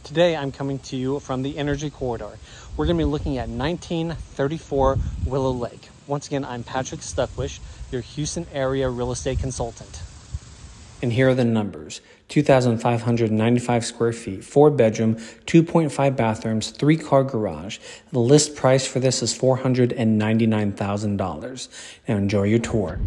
Today I'm coming to you from the Energy Corridor. We're going to be looking at 1934 Willow Lake. Once again, I'm Patrick Stuckwish, your Houston area real estate consultant. And here are the numbers. 2,595 square feet, 4-bedroom, 2.5 bathrooms, 3-car garage. The list price for this is $499,000. Now enjoy your tour.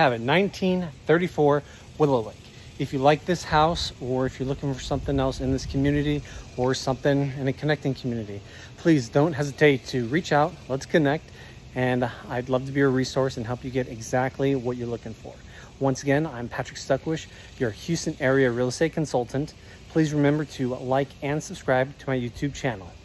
have it, 1934 Willow Lake. If you like this house, or if you're looking for something else in this community or something in a connecting community, please don't hesitate to reach out. Let's connect. And I'd love to be a resource and help you get exactly what you're looking for. Once again, I'm Patrick Stuckwish, your Houston area real estate consultant. Please remember to like and subscribe to my YouTube channel.